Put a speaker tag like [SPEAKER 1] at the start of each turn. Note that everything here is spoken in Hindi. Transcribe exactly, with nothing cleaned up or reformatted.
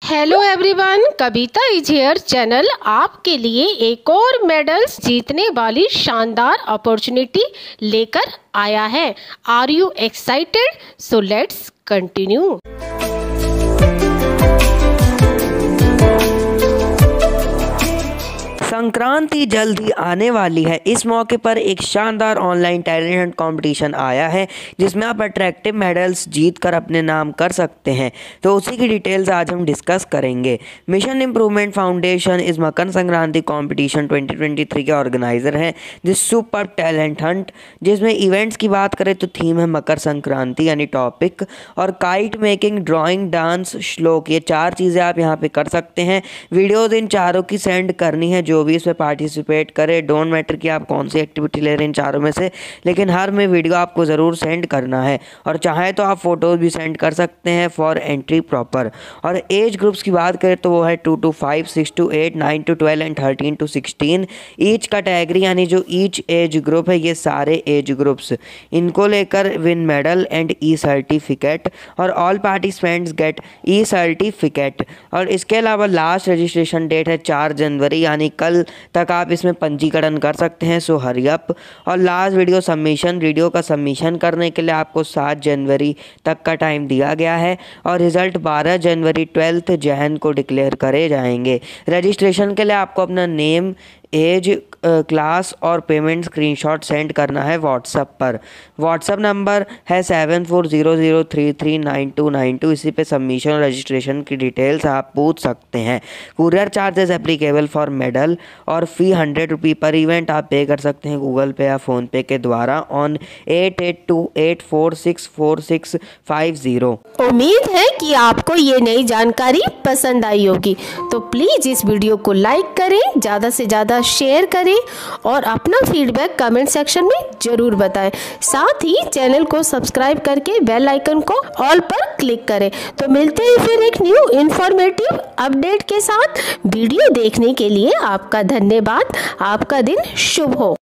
[SPEAKER 1] Hello everyone, Kavita is here channel आपके लिए एक और मेडल्स जीतने वाली शानदार अपॉर्चुनिटी लेकर आया है। Are you excited? So let's continue.
[SPEAKER 2] Sankranti जल्द ही आने वाली है। इस मौके पर एक शानदार ऑनलाइन टैलेंट हंट कंपटीशन आया है जिसमें आप अट्रैक्टिव मेडल्स जीत कर अपने नाम कर सकते हैं। तो उसी की डिटेल्स आज हम डिस्कस करेंगे। मिशन इम्प्रूवमेंट फाउंडेशन इस Makar Sankranti competition twenty twenty three के ऑर्गेनाइजर हैं। दिस सुपर टैलेंट हंट, जिसमें इवेंट्स की बात करें तो थीम है मकर संक्रांति यानी टॉपिक, और काइट मेकिंग, ड्राइंग, डांस, श्लोक, ये चार चीज़ें आप यहाँ पे कर सकते हैं। वीडियोज इन चारों की सेंड करनी है। जो भी इसमें पार्टिसिपेट करे, डोंट मैटर कि आप कौन सी एक्टिविटी ले रहे हैं इन चारों में से, लेकिन हर में वीडियो आपको ज़रूर सेंड करना है। और चाहे तो आप फोटोज भी सेंड कर सकते हैं फॉर एंट्री प्रॉपर। और एज ग्रुप्स की बात करें तो वो है two to five, six to eight, nine to twelve and thirteen to sixteen. Each category यानी जो ईच एज ग्रुप है, ये सारे एज ग्रुप्स, इनको लेकर win medal and e certificate, और all participants get e certificate. और इसके अलावा लास्ट रजिस्ट्रेशन डेट है चार जनवरी, यानी कल तक आप इसमें पंजीकरण कर सकते हैं। So hurry up. और लास्ट वीडियो सबमिशन, वीडियो का सबमिशन करने के लिए आपको सात जनवरी तक का टाइम दिया गया है, और रिजल्ट बारह जनवरी ट्वेल्थ जैन को डिक्लेयर करे जाएंगे। रजिस्ट्रेशन के लिए आपको अपना नेम, एज, क्लास और पेमेंट स्क्रीनशॉट सेंड करना है व्हाट्सएप पर। व्हाट्सएप नंबर है seven four zero zero three three nine two nine two. इसी पे सबमिशन और रजिस्ट्रेशन की डिटेल्स आप पूछ सकते हैं। Courier charges applicable for medal, और फी हंड्रेड रुपी पर इवेंट आप पे कर सकते हैं गूगल पे या फ़ोन पे के द्वारा on eight eight two eight four six four six five zero.
[SPEAKER 1] उम्मीद है कि आपको ये नई जानकारी पसंद आई होगी, तो प्लीज़ इस वीडियो को लाइक करें, ज़्यादा से ज़्यादा शेयर करें और अपना फीडबैक कमेंट सेक्शन में जरूर बताएं। साथ ही चैनल को सब्सक्राइब करके बेल आइकन को ऑल पर क्लिक करें। तो मिलते हैं फिर एक न्यू इंफॉर्मेटिव अपडेट के साथ। वीडियो देखने के लिए आपका धन्यवाद। आपका दिन शुभ हो।